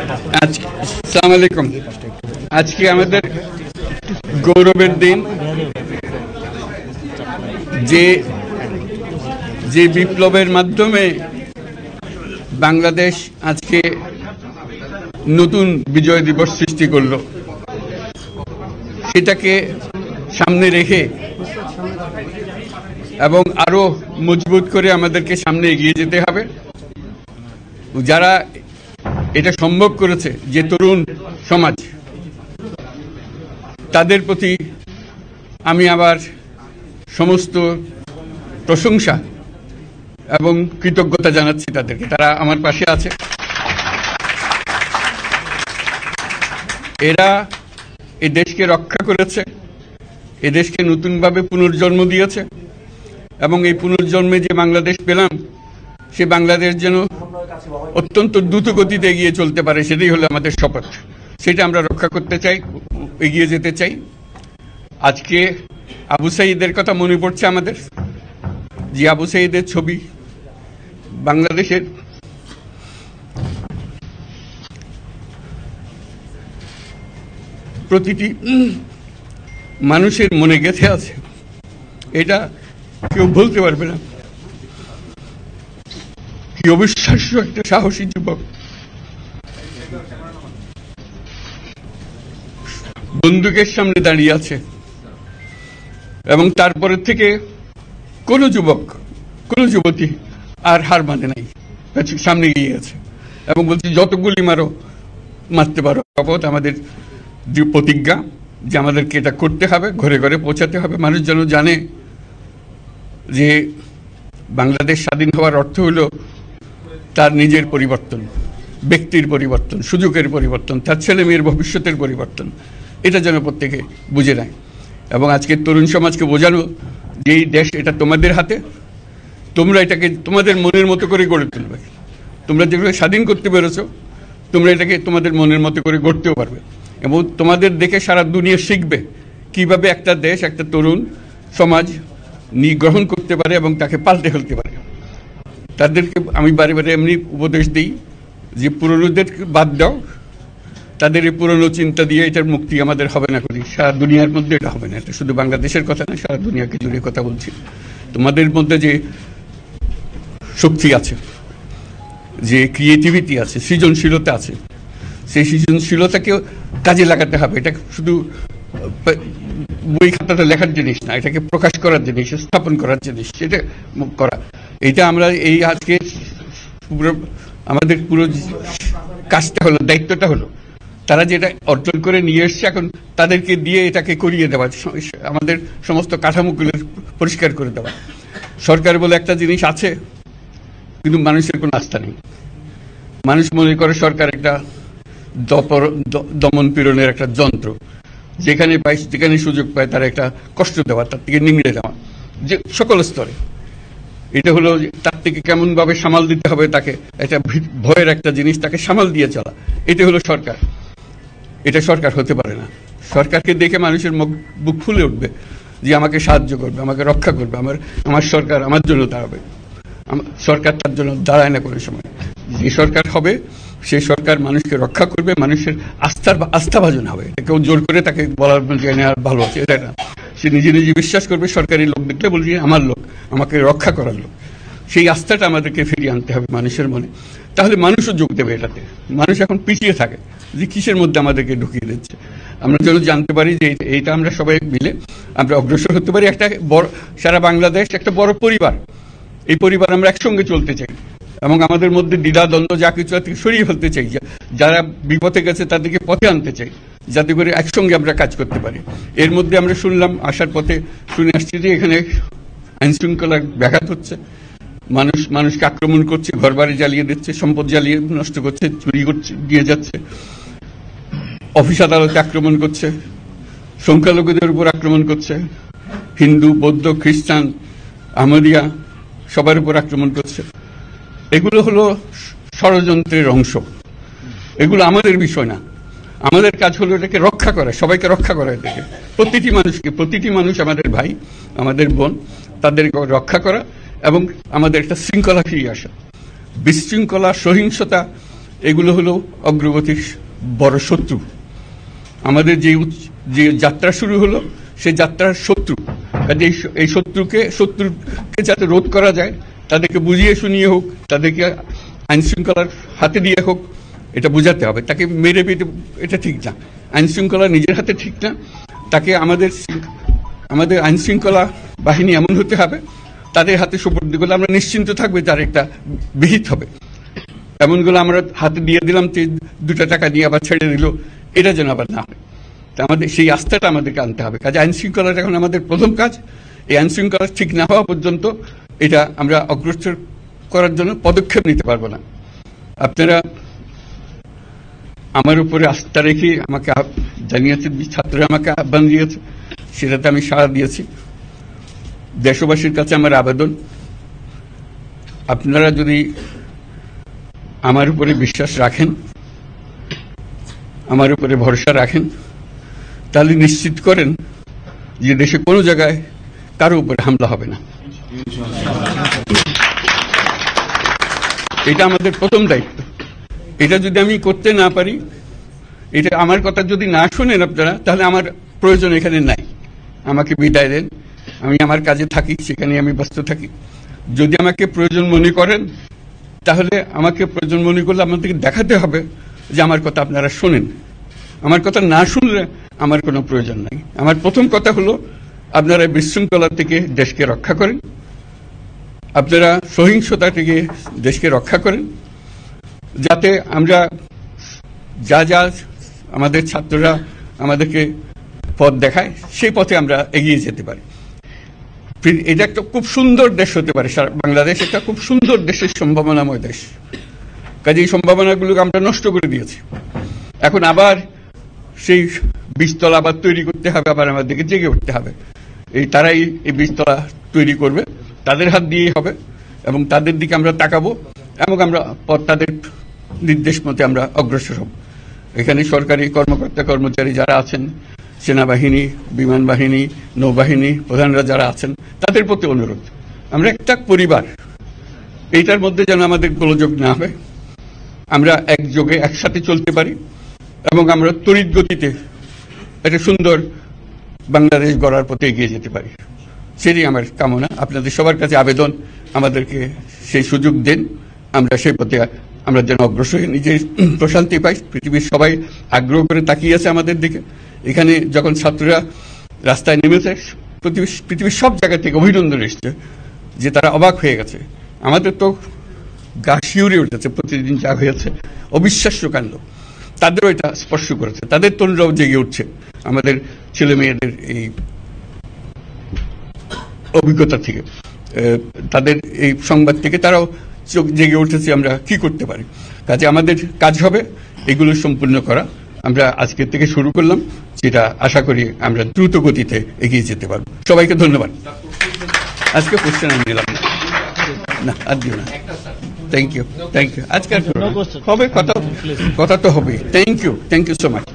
আসসালামু আলাইকুম। আজকে আমাদের গৌরবের দিন। যে বিপ্লবের মাধ্যমে বাংলাদেশ আজকে নতুন বিজয় দিবস সৃষ্টি করলো, সেটাকে সামনে রেখে এবং আরো মজবুত করে আমাদেরকে সামনে এগিয়ে যেতে হবে। যারা এটা সম্ভব করেছে, যে তরুণ সমাজ, তাদের প্রতি আমি আবার সমস্ত প্রশংসা এবং কৃতজ্ঞতা জানাচ্ছি তাদেরকে। তারা আমার পাশে আছে। এরা এই দেশকে রক্ষা করেছে, এ দেশকে নতুনভাবে পুনর্জন্ম দিয়েছে এবং এই পুনর্জন্মে যে বাংলাদেশ পেলাম, সে বাংলাদেশ যেন অত্যন্ত দ্রুত গতিতে এগিয়ে চলতে পারে, সেটাই হলো আমাদের শপথ। সেটা আমরা রক্ষা করতে চাই, এগিয়ে যেতে চাই। আজকে আবু সাঈদের কথা মনে পড়ছে আমাদের, যে আবু সাঈদের ছবি বাংলাদেশের প্রতিটি মানুষের মনে গেঁথে আছে, এটা কেউ বলতে পারবে না। কি অবিশ্বাস্য একটা সাহসী যুবক, বন্দুকের সামনে দাঁড়িয়ে আছে এবং তারপরে থেকে কোনো যুবক, কোনো যুবতী আর হার মানে নাই, সামনে গিয়ে আছে এবং বলছে যত গুলি মারো, মারতে পারো। শপথ আমাদের যে প্রতিজ্ঞা, যে আমাদেরকে এটা করতে হবে, ঘরে ঘরে পৌঁছাতে হবে। মানুষ যেন জানে যে বাংলাদেশ স্বাধীন হওয়ার অর্থ হলো তার নিজের পরিবর্তন, ব্যক্তির পরিবর্তন, সুযোগের পরিবর্তন, তার ছেলে মেয়ের ভবিষ্যতের পরিবর্তন। এটা যেন প্রত্যেকে বুঝে নেয় এবং আজকের তরুণ সমাজকে বোঝানো যে এই দেশ এটা তোমাদের হাতে, তোমরা এটাকে তোমাদের মনের মতো করে গড়ে তুলবে। তোমরা যেভাবে স্বাধীন করতে পেরেছ, তোমরা এটাকে তোমাদের মনের মতো করে গড়তেও পারবে এবং তোমাদের দেখে সারা দুনিয়া শিখবে কিভাবে একটা দেশ, একটা তরুণ সমাজ গ্রহণ করতে পারে এবং তাকে পাল্টে ফেলতে পারে। তাদেরকে আমি বারে বারে এমনি উপদেশ দিই যে পুরনোদের বাদ দাও, তাদের এই পুরনো চিন্তা দিয়ে এটার মুক্তি আমাদের হবে না। করি সারা দুনিয়ার মধ্যে এটা হবে না। এটা শুধু বাংলাদেশের কথা না, সারা দুনিয়াকে জুড়ে কথা বলছি। তোমাদের মধ্যে যে শক্তি আছে, যে ক্রিয়েটিভিটি আছে, সৃজনশীলতা আছে, সেই সৃজনশীলতাকেও কাজে লাগাতে হবে। এটা শুধু বই খাতাটা লেখার জিনিস না, এটাকে প্রকাশ করার জিনিস, স্থাপন করার জিনিস, সেটা করা। এটা আমরা এই আজকে আমাদের পুরো কাজটা হলো, দায়িত্বটা হলো, তারা যেটা অর্জন করে নিয়ে এসছে, এখন তাদেরকে দিয়ে এটাকে করিয়ে দেওয়া, আমাদের সমস্ত কাঠামোগুলো পরিষ্কার করে দেওয়া। সরকার বলে একটা জিনিস আছে, কিন্তু মানুষের কোনো আস্থা নেই। মানুষ মনে করে সরকার একটা দমন পীড়নের একটা যন্ত্র, যেখানে পায়, যেখানে সুযোগ পায় তার একটা কষ্ট দেওয়া, তার থেকে নিংড়ে দেওয়া, যে সকল স্তরে। এটা হলো তার থেকে কেমন ভাবে সামাল দিতে হবে তাকে, এটা ভয়ের একটা জিনিস, তাকে সামাল দিয়ে চলা। এটা হলো সরকার। এটা সরকার হতে পারে না। সরকারকে দেখে মানুষের বুক ফুলে উঠবে যে আমাকে সাহায্য করবে, আমাকে রক্ষা করবে, আমার সরকার আমার জন্য দাঁড়াবে। সরকার তার জন্য দাঁড়ায় না কোনো সময়। যে সরকার হবে, সেই সরকার মানুষকে রক্ষা করবে, মানুষের আস্থাভাজন হবে। এটা কেউ জোর করে তাকে বলার আর ভালো আছে, এটা না। সে নিজে নিজে বিশ্বাস করবে, সরকারি লোক দেখলে বলছে আমার লোক, আমাকে রক্ষা করার লোক। সেই আস্থাটা আমাদেরকে ফিরিয়ে আনতে হবে মানুষের মনে, তাহলে মানুষও যোগ দেবে এটাতে। মানুষ এখন পিছিয়ে থাকে যে কিসের মধ্যে আমাদেরকে ঢুকিয়ে দিচ্ছে। আমরা যেন জানতে পারি যে এইটা আমরা সবাই মিলে আমরা অগ্রসর হতে পারি। একটা বড়, সারা বাংলাদেশ একটা বড় পরিবার। এই পরিবার আমরা একসঙ্গে চলতে চাই এবং আমাদের মধ্যে দ্বিধা দ্বন্দ্ব যা কিছু থেকে সরিয়ে ফেলতে চাই। যারা বিপথে গেছে তাদেরকে পথে আনতে চাই, যাতে করে একসঙ্গে আমরা কাজ করতে পারি। এর মধ্যে আমরা শুনলাম, আসার পথে শুনে আসছি যে এখানে আইন শৃঙ্খলা ব্যাঘাত হচ্ছে, মানুষকে আক্রমণ করছে, ঘরবাড়ি জ্বালিয়ে দিচ্ছে, সম্পদ জ্বালিয়ে নষ্ট করছে, চুরি করছে, দিয়ে যাচ্ছে, অফিস আদালতে আক্রমণ করছে, সংখ্যালঘুদের উপর আক্রমণ করছে, হিন্দু, বৌদ্ধ, খ্রিস্টান, আহমদিয়া সবার উপর আক্রমণ করছে। এগুলো হলো ষড়যন্ত্রের অংশ। এগুলো আমাদের বিষয় না। আমাদের কাজ হলো এটাকে রক্ষা করা, সবাইকে রক্ষা করা। এটাকে প্রতিটি মানুষকে, প্রতিটি মানুষ আমাদের ভাই, আমাদের বোন, তাদেরকে রক্ষা করা এবং আমাদের একটা শৃঙ্খলা ফিরিয়ে আসা। বিশৃঙ্খলা, সহিংসতা এগুলো হলো অগ্রগতির বড় শত্রু। আমাদের যে যাত্রা শুরু হলো সেই যাত্রার শত্রু, কাজে এই শত্রুকে যাতে রোধ করা যায়, তাদেরকে বুঝিয়ে শুনিয়ে হোক, তাদেরকে আইন শৃঙ্খলার হাতে দিয়ে হোক, এটা বুঝাতে হবে। তাকে মেরে পেটে এটা ঠিক না, আইন শৃঙ্খলা নিজের হাতে ঠিক না। তাকে আমাদের আইন শৃঙ্খলা বাহিনী এমন হতে হবে, তাদের হাতে সুপর্দ করলে আমরা নিশ্চিন্ত থাকবে তার একটা বিহিত হবে। এমনগুলো আমরা হাতে দিয়ে দিলাম, 2 টাকা দিয়ে আবার ছেড়ে দিল, এটা যেন আবার না হয়। আমাদের সেই আস্থাটা আমাদেরকে আনতে হবে। কাজে আইন শৃঙ্খলাটা এখন আমাদের প্রথম কাজ। এই আইন শৃঙ্খলা ঠিক না হওয়া পর্যন্ত এটা আমরা অগ্রসর করার জন্য পদক্ষেপ নিতে পারবো না। আপনারা আমার উপরে আস্থা রেখে আমাকে জানিয়েছেন, ছাত্ররা আমাকে আহ্বান দিয়েছে, সেটাতে আমি সাড়া দিয়েছি। দেশবাসীর কাছে আমার আবেদন, আপনারা যদি আমার উপরে বিশ্বাস রাখেন, আমার উপরে ভরসা রাখেন, তাহলে নিশ্চিত করেন যে দেশে কোনো জায়গায় কারো উপরে হামলা হবে না। এটা আমাদের প্রথম দায়িত্ব। এটা যদি আমি করতে না পারি, এটা আমার কথা যদি না শোনেন আপনারা, তাহলে আমার প্রয়োজন এখানে নাই। আমাকে বিদায় দেন, আমি আমার কাজে থাকি, সেখানে আমি ব্যস্ত থাকি। যদি আমাকে প্রয়োজন মনে করেন, তাহলে আমাকে প্রয়োজন মনে করলে আপনাদেরকে দেখাতে হবে যে আমার কথা আপনারা শোনেন। আমার কথা না শুনলে আমার কোনো প্রয়োজন নাই। আমার প্রথম কথা হলো, আপনারা বিশৃঙ্খলা থেকে দেশকে রক্ষা করেন, আপনারা সহিংসতা থেকে দেশকে রক্ষা করেন, যাতে আমরা যা আমাদের ছাত্ররা আমাদেরকে পথ দেখায়, সেই পথে আমরা এগিয়ে যেতে পারি। এটা একটা খুব সুন্দর দেশ হতে পারে, বাংলাদেশ একটা খুব সুন্দর দেশের সম্ভাবনাময় দেশ। কাজে এই সম্ভাবনাগুলোকে আমরা নষ্ট করে দিয়েছি। এখন আবার সেই বীজতলা আবার তৈরি করতে হবে, আবার আমাদেরকে জেগে উঠতে হবে। তারাই এই বীজতলা তৈরি করবে, তাদের হাত দিয়েই হবে, এবং তাদের দিকে আমরা তাকাবো, এবং আমরা তাদের নির্দেশ মতে আমরা অগ্রসর হব। এখানে সরকারি কর্মকর্তা কর্মচারী যারা আছেন, সেনাবাহিনী, বিমান বাহিনী, নৌবাহিনী প্রধানরা যারা আছেন, তাদের প্রতি অনুরোধ, আমরা একটা পরিবার, এইটার মধ্যে যেন আমাদের গোলযোগ না হয়, আমরা একযোগে একসাথে চলতে পারি, এবং আমরা তড়িৎ গতিতে একটা সুন্দর বাংলাদেশ গড়ার পথে এগিয়ে যেতে পারি। সেটাই আমার কামনা। আপনাদের সবার কাছে আবেদন, আমাদেরকে সেই সুযোগ দেন, আমরা সেই পথে আমরা যেন অগ্রসর হয়ে নিজের প্রশান্তি পাই। পৃথিবীর সবাই আগ্রহ করে তাকিয়ে আছে আমাদের দিকে। এখানে যখন ছাত্ররা রাস্তায় নেমেছে, পৃথিবীর সব জায়গা থেকে অভিনন্দন এসছে, যে তারা অবাক হয়ে গেছে। আমাদের তো গা শিউরে উঠেছে, প্রতিদিন যা হয়েছে অবিশ্বাস্য কাণ্ড। তাদেরও এটা স্পর্শ করেছে, তাদের তরুণরাও জেগে উঠছে আমাদের ছেলে মেয়েদের এই অভিজ্ঞতা থেকে, তাদের এই সংবাদ থেকে তারাও চোখ জেগে উঠেছে আমরা কি করতে পারি। কাজে আমাদের কাজ হবে এগুলো সম্পূর্ণ করা। আমরা আজকের থেকে শুরু করলাম, যেটা আশা করি আমরা দ্রুত গতিতে এগিয়ে যেতে পারবো। সবাইকে ধন্যবাদ। আজকে কোশ্চেন আমি নিলাম না, আর দিও না। Thank you. আজকে হবে কথা তো হবে। Thank you so much.